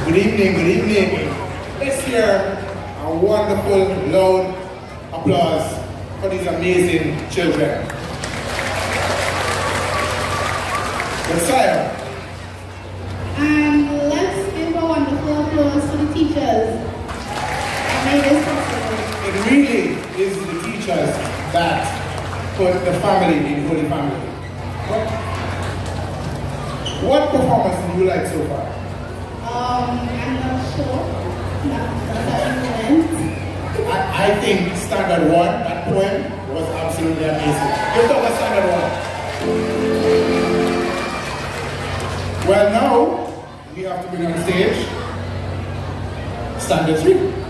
Good evening, good evening. Let's hear a wonderful, loud applause for these amazing children. Messiah. And let's give a wonderful applause to the teachers that made this possible. It really is the teachers that put the family in Holy Family. What performance did you like so far? I'm not sure. I think Standard 1, that poem, was absolutely amazing. Give them a Standard 1. Well, now we have to bring on stage Standard 3.